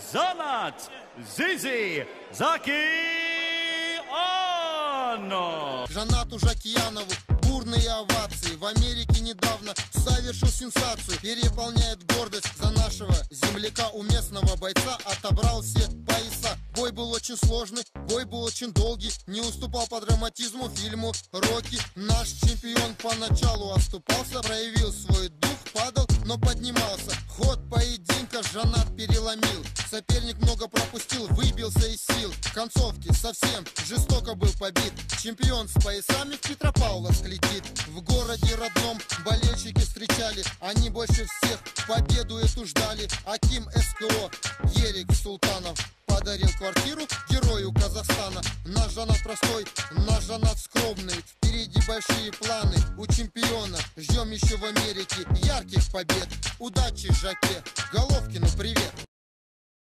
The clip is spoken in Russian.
Занат Зизи Закиянов. Жанату Жакиянову бурные овации. В Америке недавно совершил сенсацию. Переполняет гордость за нашего земляка. У местного бойца отобрал все пояса. Бой был очень сложный, бой был очень долгий. Не уступал по драматизму фильму «Рокки». Наш чемпион поначалу оступался, проявил свой дух, падал, но поднимался. Ход поединка Жанат переломил. Соперник много пропустил, выбился из сил. В концовке совсем жестоко был побит. Чемпион с поясами в Петропавловск летит. В городе родном болельщики встречали. Они больше всех победу эту ждали. Аким СКО Ерик Султанов подарил квартиру герою Казахстана. Наш Жанат простой, наш Жанат скромный. Впереди большие планы у чемпиона. Ждем еще в Америке ярких побед. Удачи, Жаке, Головкину привет.